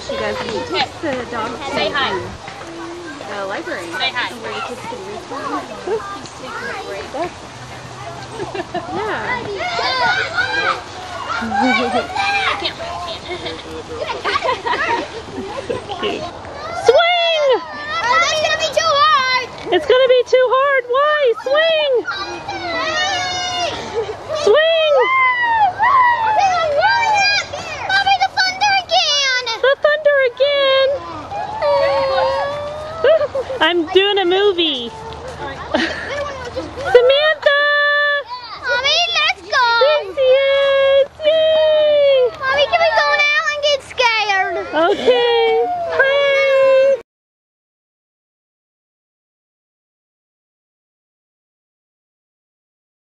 she does. She takes the dog to Say hi. the library. Say hi. Where the kids can read to them. He's taking a break. Yeah. I can't wait. Cute. Swing! Oh, that's gonna be too hard! It's gonna be too hard. Why?